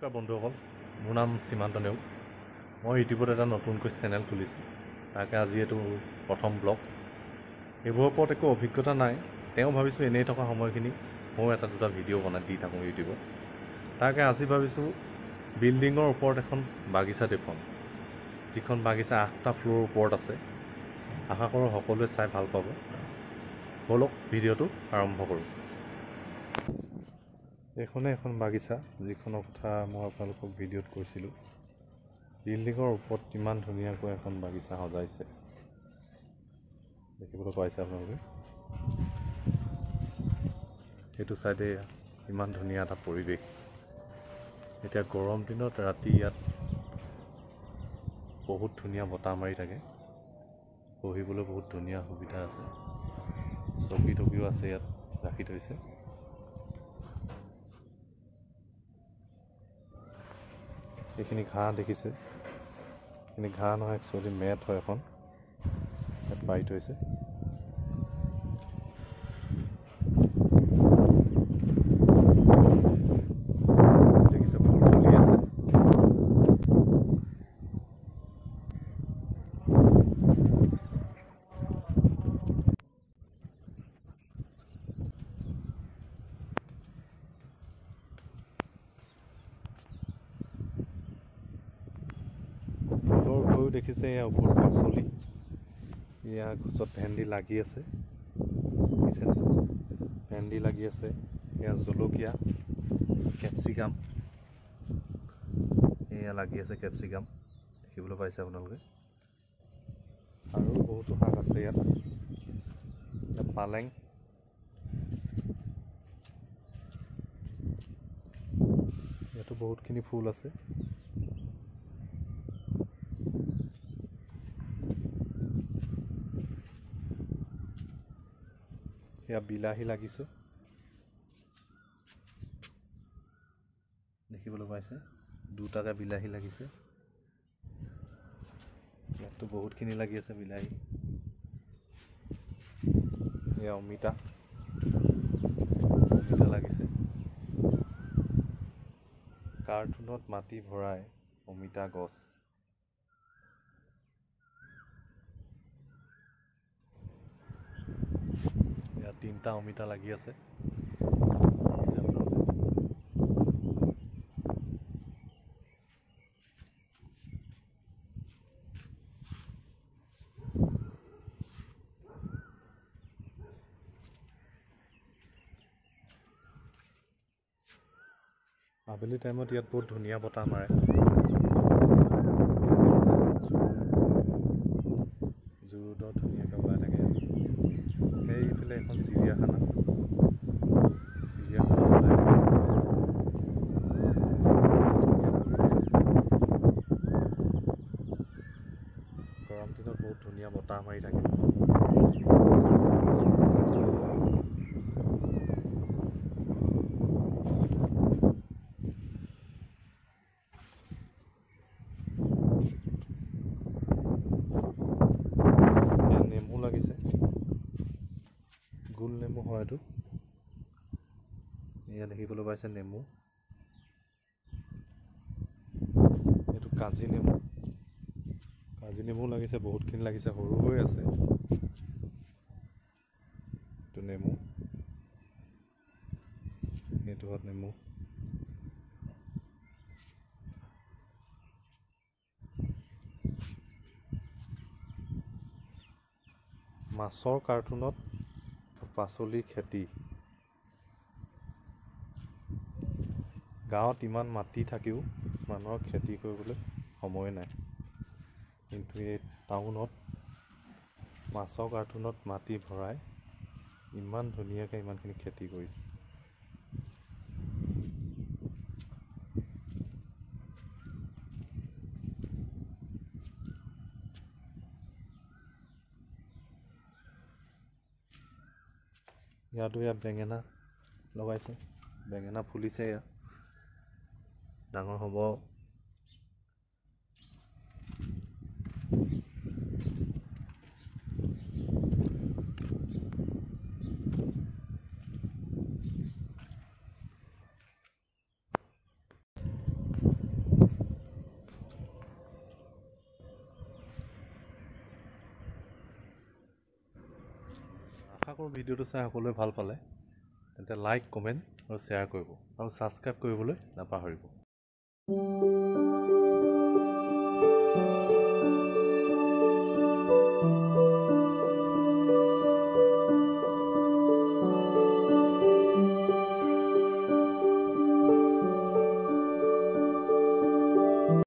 নমস্কাৰ বন্ধুসকল, মোৰ নাম সীমান্ত নেওগ। মই ইউটিউবত এটা নতুনকৈ চেনেল খুলিছোঁ। তাকে আজি এইটো প্ৰথম ব্লগ। এইবোৰৰ ওপৰত একো অভিজ্ঞতা নাই, তেওঁ ভাবিছোঁ এনেই থকা সময়খিনি ময়ো এটা দুটা ভিডিঅ' বনাই দি থাকোঁ ইউটিউবত। তাকে আজি ভাবিছোঁ বিল্ডিঙৰ ওপৰত এখন বাগিচা দেখুৱাম, যিখন বাগিচা 8টা ফ্ল'ৰৰ ওপৰত আছে। আশা কৰোঁ সকলোৱে চাই ভাল পাব। ব'লক ভিডিঅ'টো আৰম্ভ কৰোঁ। এইখনে এখন বাগিচা, যিখনৰ কথা মই আপোনালোকক ভিডিঅ'ত কৈছিলোঁ। বিল্ডিঙৰ ওপৰত কিমান ধুনীয়াকৈ এখন বাগিচা সজাইছে দেখিবলৈ পাইছে আপোনালোকে। সেইটো চাইডে ইমান ধুনীয়া এটা পৰিৱেশ। এতিয়া গৰম দিনত ৰাতি ইয়াত বহুত ধুনীয়া বতাহ মাৰি থাকে, বহিবলৈ বহুত ধুনীয়া সুবিধা আছে। চকী টকীও আছে, ইয়াত ৰাখি থৈছে। এইখিনি ঘাঁহ দেখিছে, এইখিনি ঘাঁহ নহয়, একচুৱেলি মেট হয় এখন, ইয়াত পাৰি থৈছে। দেখিছে ফুল ফুলি আছে। ফুলৰ উপৰিও দেখিছে এয়া ওপৰত পাচলি, এয়া গছত ভেন্দি লাগি আছে, দেখিছে ভেন্দি লাগি আছে। এয়া জলকীয়া, কেপচিকাম, এয়া লাগি আছে কেপচিকাম, দেখিবলৈ পাইছে আপোনালোকে। আৰু বহুতো শাক আছে ইয়াত, পালেং, ইয়াতো বহুতখিনি ফুল আছে। এয়া বিলাহী লাগিছে, দেখিবলৈ পাইছে দুটাকে বিলাহী লাগিছে। ইয়াততো বহুতখিনি লাগি আছে বিলাহী। এয়া অমিতা লাগিছে। কাৰ্টুনত মাটি ভৰাই অমিতা গছ। ইয়াত 3টা অমিতা লাগি আছে। আবেলি টাইমত ইয়াত বহুত ধুনীয়া বতাহ মাৰে। জোৰোদত ধুনীয়াকৈ ওলাই থাকে। সেইফালে এখন চিৰিয়াখানা ওলাই থাকে। গৰম দিনত বহুত ধুনীয়া বতাহ মাৰি থাকে। নেমু লাগিছে, গোল নেমু হয় এইটো। এয়া দেখিবলৈ পাইছে নেমু, এইটো কাজি নেমু। কাজি নেমু লাগিছে, বহুতখিনি লাগিছে, সৰু হৈ আছে। এইটো নেমু, এইটো হ'ল নেমু। মাছৰ কাৰ্টুনত পাচলি খেতি। গাঁৱত ইমান মাটি থাকিও মানুহৰ খেতি কৰিবলৈ সময় নাই, কিন্তু এই টাউনত মাছৰ কাৰ্টুনত মাটি ভৰাই ইমান ধুনীয়াকৈ ইমানখিনি খেতি কৰিছে। ইয়াত বেঙেনা লগাইছে, বেঙেনা ফুলিছে, ইয়াত ডাঙৰ হ'ব। আশা কৰোঁ ভিডিঅ'টো চাই সকলোৱে ভাল পালে। তেন্তে লাইক, কমেণ্ট আৰু শ্বেয়াৰ কৰিব আৰু ছাবস্ক্ৰাইব কৰিবলৈ নাপাহৰিব।